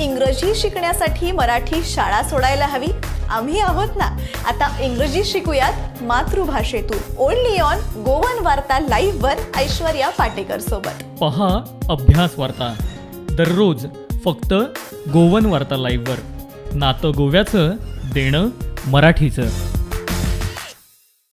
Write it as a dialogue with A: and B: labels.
A: इंग्रजी शिकण्यासाठी मराठी शाळा सोडायला हवी? आम्ही आहोत ना. आता इंग्रजी शिकूयात मातृभाषेतून. Only on Goan Varta live वर ऐश्वर्या पाटेकर सोबत.
B: पहा अभ्यास वार्ता दररोज फक्त गोवन वार्ता लाईव्ह वर. नातं गोव्याचं, देणं मराठीचं.